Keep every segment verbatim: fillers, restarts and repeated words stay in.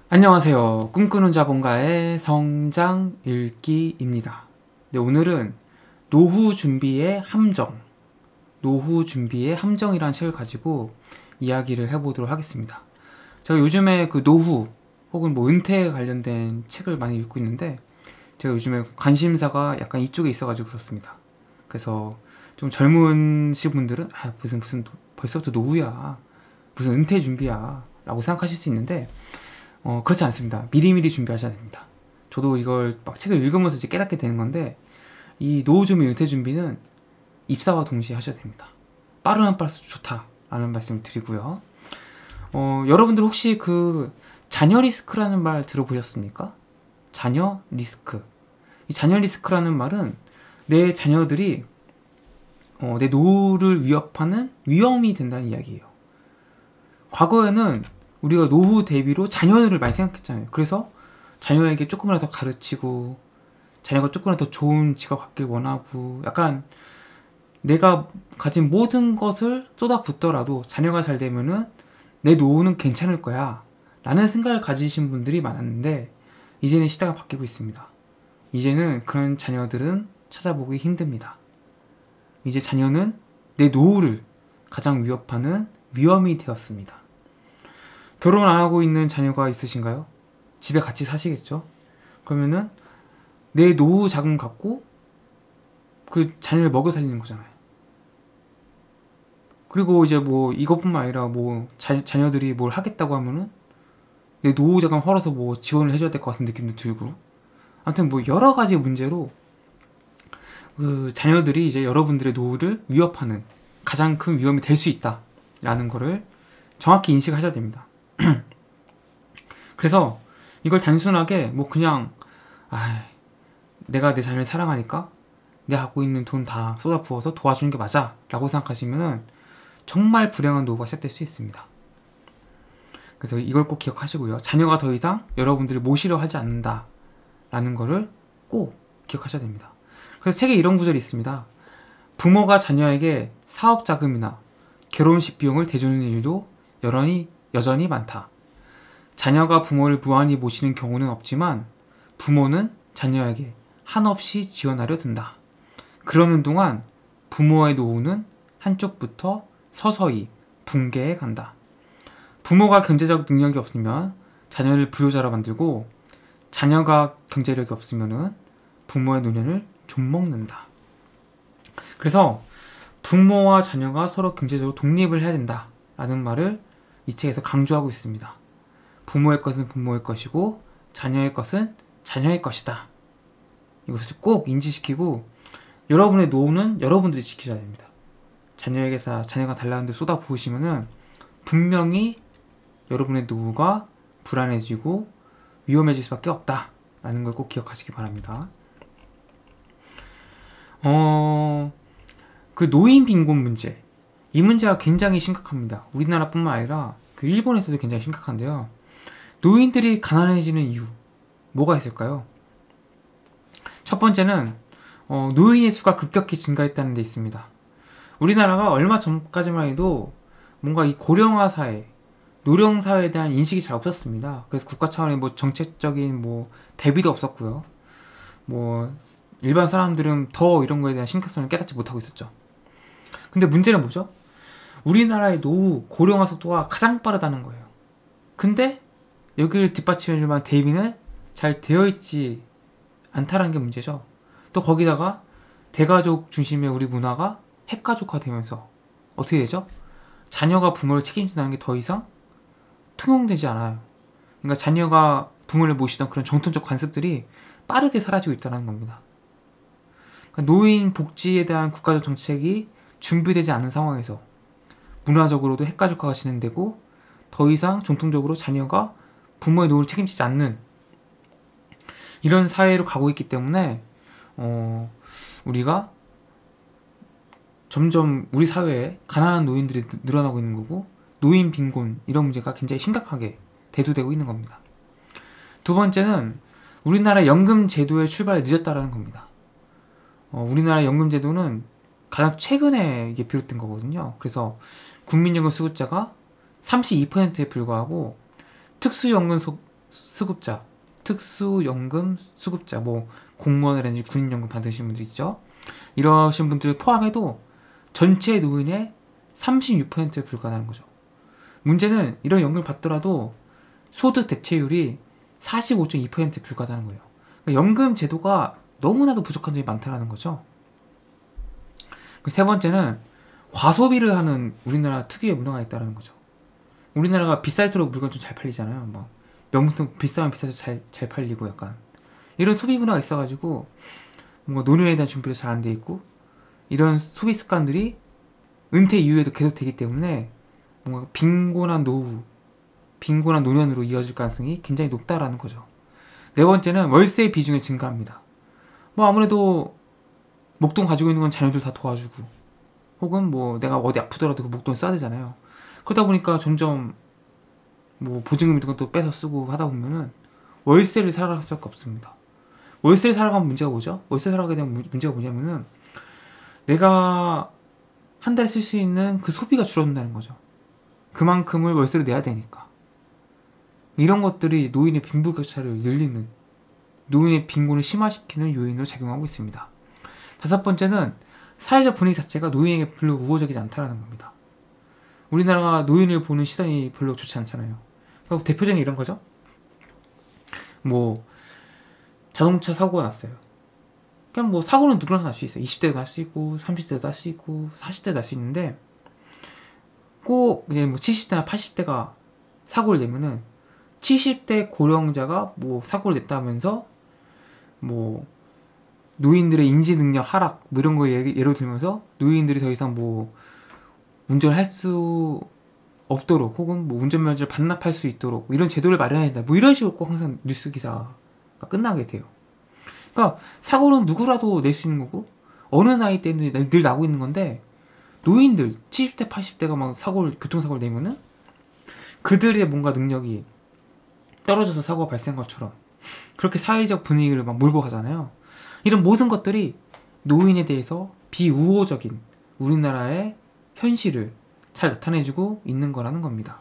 안녕하세요. 꿈꾸는 자본가의 성장 읽기입니다. 네, 오늘은 노후 준비의 함정, 노후 준비의 함정이라는 책을 가지고 이야기를 해보도록 하겠습니다. 제가 요즘에 그 노후 혹은 뭐 은퇴에 관련된 책을 많이 읽고 있는데 제가 요즘에 관심사가 약간 이쪽에 있어가지고 그렇습니다. 그래서 좀 젊으신 분들은 아 무슨 무슨 벌써부터 노후야, 무슨 은퇴 준비야 라고 생각하실 수 있는데 어, 그렇지 않습니다. 미리미리 준비하셔야 됩니다. 저도 이걸 막 책을 읽으면서 이제 깨닫게 되는 건데, 이 노후 준비, 은퇴 준비는 입사와 동시에 하셔야 됩니다. 빠르면 빠를수록 좋다라는 말씀을 드리고요. 어, 여러분들 혹시 그 자녀 리스크라는 말 들어보셨습니까? 자녀 리스크. 이 자녀 리스크라는 말은 내 자녀들이 어, 내 노후를 위협하는 위험이 된다는 이야기예요. 과거에는 우리가 노후 대비로 자녀를 많이 생각했잖아요. 그래서 자녀에게 조금이라도 더 가르치고 자녀가 조금이라도 더 좋은 직업 갖길 원하고 약간 내가 가진 모든 것을 쏟아붓더라도 자녀가 잘 되면은 내 노후는 괜찮을 거야 라는 생각을 가지신 분들이 많았는데 이제는 시대가 바뀌고 있습니다. 이제는 그런 자녀들은 찾아보기 힘듭니다. 이제 자녀는 내 노후를 가장 위협하는 위험이 되었습니다. 결혼 안 하고 있는 자녀가 있으신가요? 집에 같이 사시겠죠? 그러면은 내 노후 자금 갖고 그 자녀를 먹여 살리는 거잖아요. 그리고 이제 뭐 이것뿐만 아니라 뭐 자, 자녀들이 뭘 하겠다고 하면은 내 노후 자금 헐어서 뭐 지원을 해줘야 될 것 같은 느낌도 들고, 아무튼 뭐 여러 가지 문제로 그 자녀들이 이제 여러분들의 노후를 위협하는 가장 큰 위험이 될 수 있다라는 거를 정확히 인식하셔야 됩니다. 그래서 이걸 단순하게 뭐 그냥 아 내가 내 자녀를 사랑하니까 내가 갖고 있는 돈 다 쏟아부어서 도와주는 게 맞아 라고 생각하시면은 정말 불행한 노후가 시작될 수 있습니다. 그래서 이걸 꼭 기억하시고요. 자녀가 더 이상 여러분들을 모시려 하지 않는다 라는 거를 꼭 기억하셔야 됩니다. 그래서 책에 이런 구절이 있습니다. 부모가 자녀에게 사업 자금이나 결혼식 비용을 대주는 일도 여전히, 여전히 많다. 자녀가 부모를 무한히 모시는 경우는 없지만 부모는 자녀에게 한없이 지원하려 든다. 그러는 동안 부모의 노후는 한쪽부터 서서히 붕괴해 간다. 부모가 경제적 능력이 없으면 자녀를 불효자로 만들고 자녀가 경제력이 없으면 부모의 노년을 좀먹는다. 그래서 부모와 자녀가 서로 경제적으로 독립을 해야 된다라는 말을 이 책에서 강조하고 있습니다. 부모의 것은 부모의 것이고 자녀의 것은 자녀의 것이다. 이것을 꼭 인지시키고 여러분의 노후는 여러분들이 지키셔야 됩니다. 자녀에게서 자녀가 달라는 데 쏟아 부으시면은 분명히 여러분의 노후가 불안해지고 위험해질 수밖에 없다라는 걸 꼭 기억하시기 바랍니다. 어, 그 노인 빈곤 문제, 이 문제가 굉장히 심각합니다. 우리나라뿐만 아니라 그 일본에서도 굉장히 심각한데요. 노인들이 가난해지는 이유 뭐가 있을까요? 첫 번째는 어, 노인의 수가 급격히 증가했다는 데 있습니다. 우리나라가 얼마 전까지만 해도 뭔가 이 고령화 사회, 노령 사회에 대한 인식이 잘 없었습니다. 그래서 국가 차원의 뭐 정책적인 뭐 대비도 없었고요. 뭐 일반 사람들은 더 이런 거에 대한 심각성을 깨닫지 못하고 있었죠. 근데 문제는 뭐죠? 우리나라의 노후 고령화 속도가 가장 빠르다는 거예요. 근데 여기를 뒷받침해줄 만한 대비는 잘 되어있지 않다라는 게 문제죠. 또 거기다가 대가족 중심의 우리 문화가 핵가족화 되면서 어떻게 되죠? 자녀가 부모를 책임진다는 게 더 이상 통용되지 않아요. 그러니까 자녀가 부모를 모시던 그런 정통적 관습들이 빠르게 사라지고 있다는 겁니다. 그러니까 노인 복지에 대한 국가적 정책이 준비되지 않은 상황에서 문화적으로도 핵가족화가 진행되고 더 이상 전통적으로 자녀가 부모의 노후를 책임지지 않는 이런 사회로 가고 있기 때문에 어, 우리가 점점 우리 사회에 가난한 노인들이 늘어나고 있는 거고 노인 빈곤 이런 문제가 굉장히 심각하게 대두되고 있는 겁니다. 두 번째는 우리나라 연금 제도의 출발이 늦었다라는 겁니다. 어, 우리나라 연금 제도는 가장 최근에 이게 비롯된 거거든요. 그래서 국민연금 수급자가 삼십이 퍼센트에 불과하고 특수연금 소, 수급자, 특수연금 수급자, 뭐 공무원이라든지 군인연금 받으신 분들 있죠. 이러신 분들 포함해도 전체 노인의 삼십육 퍼센트에 불과하다는 거죠. 문제는 이런 연금을 받더라도 소득 대체율이 사십오 점 이 퍼센트에 불과하다는 거예요. 그러니까 연금 제도가 너무나도 부족한 점이 많다는 거죠. 세 번째는 과소비를 하는 우리나라 특유의 문화가 있다는 거죠. 우리나라가 비쌀수록 물건 좀 잘 팔리잖아요. 뭐 명품도 비싸면 비싸서 잘, 잘 팔리고 약간 이런 소비 문화가 있어가지고 뭔가 노년에 대한 준비도 잘 안 돼 있고 이런 소비 습관들이 은퇴 이후에도 계속 되기 때문에 뭔가 빈곤한 노후, 빈곤한 노년으로 이어질 가능성이 굉장히 높다라는 거죠. 네 번째는 월세 비중이 증가합니다. 뭐 아무래도 목돈 가지고 있는 건 자녀들 다 도와주고 혹은 뭐 내가 어디 아프더라도 그 목돈 써야 되잖아요. 그러다 보니까 점점 뭐 보증금 이런 것도 빼서 쓰고 하다 보면은 월세를 살아갈 수밖에 없습니다. 월세를 살아가면 문제가 뭐죠? 월세 살아가게 되면 문제가 뭐냐면은 내가 한 달에 쓸 수 있는 그 소비가 줄어든다는 거죠. 그만큼을 월세로 내야 되니까. 이런 것들이 노인의 빈부격차를 늘리는, 노인의 빈곤을 심화시키는 요인으로 작용하고 있습니다. 다섯 번째는 사회적 분위기 자체가 노인에게 별로 우호적이지 않다는 겁니다. 우리나라가 노인을 보는 시선이 별로 좋지 않잖아요. 그리고 대표적인 이런 거죠. 뭐 자동차 사고가 났어요. 그냥 뭐 사고는 누구나 날 수 있어요. 이십 대도 날 수 있고 삼십 대도 날 수 있고 사십 대도 날 수 있는데 꼭 이제 뭐 칠십 대나 팔십 대가 사고를 내면은 칠십 대 고령자가 뭐 사고를 냈다면서 뭐 노인들의 인지 능력 하락 뭐 이런 거 예를, 예로 들면서 노인들이 더 이상 뭐 운전할 수 없도록 혹은 뭐 운전면허를 반납할 수 있도록 뭐 이런 제도를 마련해야 된다. 뭐 이런 식으로 꼭 항상 뉴스 기사가 끝나게 돼요. 그러니까 사고는 누구라도 낼 수 있는 거고 어느 나이 때는 늘 나고 있는 건데 노인들 칠십 대 팔십 대가 막 사고를 교통사고를 내면은 그들의 뭔가 능력이 떨어져서 사고가 발생한 것처럼 그렇게 사회적 분위기를 막 몰고 가잖아요. 이런 모든 것들이 노인에 대해서 비우호적인 우리나라의 현실을 잘 나타내주고 있는 거라는 겁니다.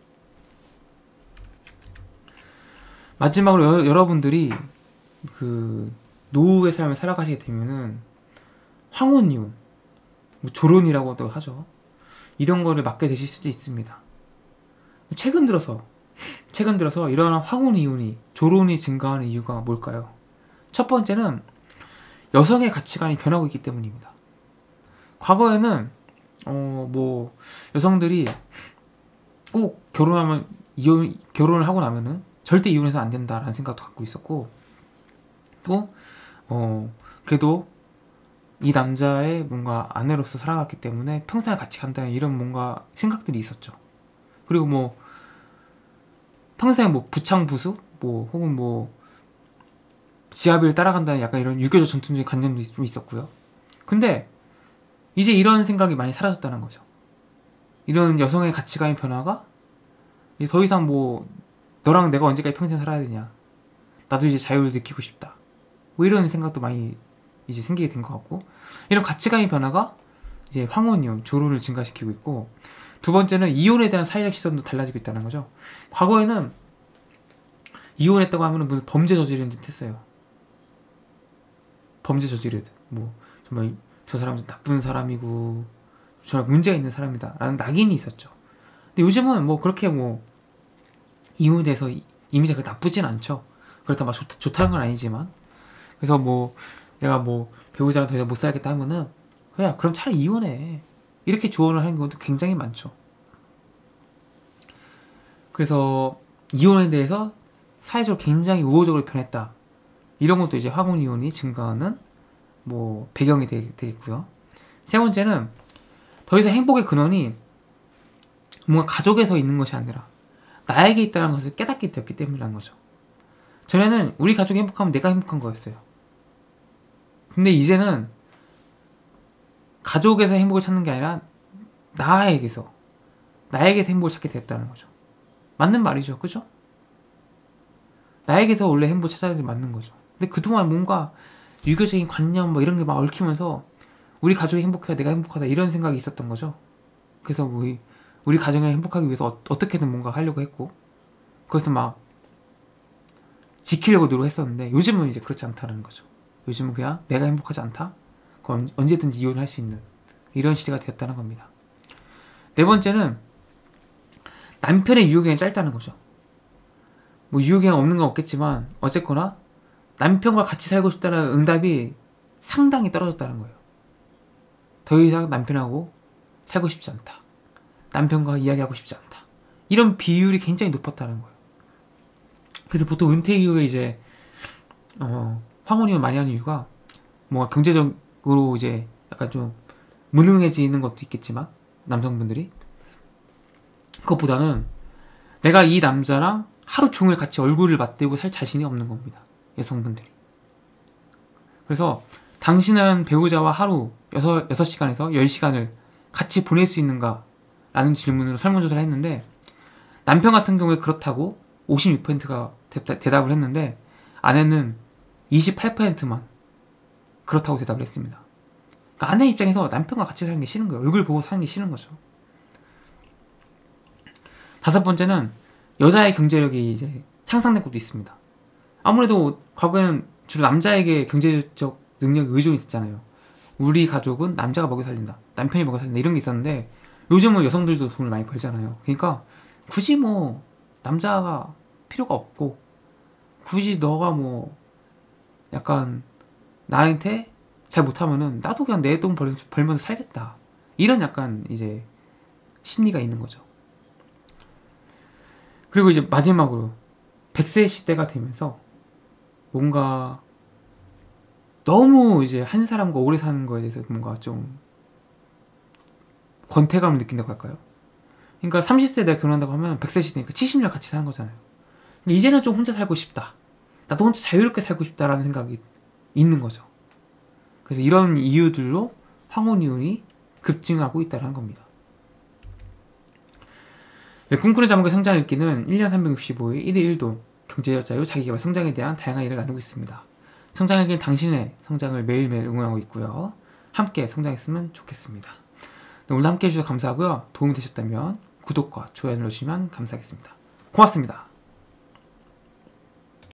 마지막으로 여, 여러분들이 그 노후의 삶을 살아가시게 되면은 황혼이혼, 뭐 조론이라고도 하죠. 이런 거를 맞게 되실 수도 있습니다. 최근 들어서 최근 들어서 이러한 황혼이혼이 조론이 증가하는 이유가 뭘까요? 첫 번째는 여성의 가치관이 변하고 있기 때문입니다. 과거에는 어 뭐 여성들이 꼭 결혼하면 이혼 결혼을 하고 나면은 절대 이혼해서 안 된다라는 생각도 갖고 있었고 또 어 그래도 이 남자의 뭔가 아내로서 살아갔기 때문에 평생을 같이 간다는 이런 뭔가 생각들이 있었죠. 그리고 뭐 평생 뭐 부창부수 뭐 혹은 뭐 지아비를 따라간다는 약간 이런 유교적 전통적인 관념도 좀 있었고요. 근데 이제 이런 생각이 많이 사라졌다는 거죠. 이런 여성의 가치관의 변화가 이제 더 이상 뭐 너랑 내가 언제까지 평생 살아야 되냐, 나도 이제 자유를 느끼고 싶다, 뭐 이런 생각도 많이 이제 생기게 된 것 같고, 이런 가치관의 변화가 이제 황혼이혼, 조론을 증가시키고 있고, 두 번째는 이혼에 대한 사회적 시선도 달라지고 있다는 거죠. 과거에는 이혼했다고 하면 무슨 범죄 저지른 듯 했어요. 범죄 저지르듯 뭐 정말 저 사람은 나쁜 사람이고 정말 문제가 있는 사람이다 라는 낙인이 있었죠. 근데 요즘은 뭐 그렇게 뭐 이혼에 대해서 이미지가 나쁘진 않죠. 그렇다고 막 좋, 좋다는 건 아니지만, 그래서 뭐 내가 뭐 배우자랑 더 이상 못 살겠다 하면은 그냥 그럼 차라리 이혼해 이렇게 조언을 하는 경우도 굉장히 많죠. 그래서 이혼에 대해서 사회적으로 굉장히 우호적으로 변했다, 이런 것도 이제 황혼이혼이 증가하는 뭐 배경이 되, 되겠고요. 세 번째는 더 이상 행복의 근원이 뭔가 가족에서 있는 것이 아니라 나에게 있다는 것을 깨닫게 되었기 때문이라는 거죠. 전에는 우리 가족이 행복하면 내가 행복한 거였어요. 근데 이제는 가족에서 행복을 찾는 게 아니라 나에게서 나에게서 행복을 찾게 되었다는 거죠. 맞는 말이죠, 그죠? 나에게서 원래 행복을 찾아야 맞는 거죠. 근데 그동안 뭔가 유교적인 관념 뭐 이런 게 막 얽히면서 우리 가족이 행복해야 내가 행복하다 이런 생각이 있었던 거죠. 그래서 우리, 우리 가정을 행복하기 위해서 어, 어떻게든 뭔가 하려고 했고, 그것은 막 지키려고 노력했었는데 요즘은 이제 그렇지 않다는 거죠. 요즘은 그냥 내가 행복하지 않다? 그럼 언제든지 이혼할 수 있는 이런 시대가 되었다는 겁니다. 네 번째는 남편의 유효기간이 짧다는 거죠. 뭐 유효기간 없는 건 없겠지만 어쨌거나 남편과 같이 살고 싶다는 응답이 상당히 떨어졌다는 거예요. 더 이상 남편하고 살고 싶지 않다. 남편과 이야기하고 싶지 않다. 이런 비율이 굉장히 높았다는 거예요. 그래서 보통 은퇴 이후에 이제 어, 황혼이혼 많이 하는 이유가 뭔가 경제적으로 이제 약간 좀 무능해지는 것도 있겠지만 남성분들이 그것보다는 내가 이 남자랑 하루 종일 같이 얼굴을 맞대고 살 자신이 없는 겁니다. 여성분들이. 그래서 당신은 배우자와 하루 여섯 시간에서 열 시간을 같이 보낼 수 있는가? 라는 질문으로 설문조사를 했는데 남편 같은 경우에 그렇다고 오십육 퍼센트가 대답을 했는데 아내는 이십팔 퍼센트만 그렇다고 대답을 했습니다. 그러니까 아내 입장에서 남편과 같이 사는 게 싫은 거예요. 얼굴 보고 사는 게 싫은 거죠. 다섯 번째는 여자의 경제력이 이제 향상된 것도 있습니다. 아무래도 과거에는 주로 남자에게 경제적 능력이 의존이 됐잖아요. 우리 가족은 남자가 먹여 살린다, 남편이 먹여 살린다 이런 게 있었는데 요즘은 여성들도 돈을 많이 벌잖아요. 그러니까 굳이 뭐 남자가 필요가 없고 굳이 너가 뭐 약간 나한테 잘 못하면은 나도 그냥 내 돈 벌면서 살겠다 이런 약간 이제 심리가 있는 거죠. 그리고 이제 마지막으로 백 세 시대가 되면서 뭔가 너무 이제 한 사람과 오래 사는 거에 대해서 뭔가 좀 권태감을 느낀다고 할까요? 그러니까 삼십 세 내가 결혼한다고 하면 백 세 시대니까 칠십 년 같이 사는 거잖아요. 이제는 좀 혼자 살고 싶다. 나도 혼자 자유롭게 살고 싶다라는 생각이 있는 거죠. 그래서 이런 이유들로 황혼이혼이 급증하고 있다는 겁니다. 네, 꿈꾸는 자몽의 성장 읽기는 일 년 삼백육십오 일 일 일 일 도 경제적 자유, 자기개발, 성장에 대한 다양한 일을 나누고 있습니다. 성장 읽기는 당신의 성장을 매일매일 응원하고 있고요. 함께 성장했으면 좋겠습니다. 네, 오늘도 함께 해주셔서 감사하고요. 도움이 되셨다면 구독과 좋아요 눌러주시면 감사하겠습니다. 고맙습니다.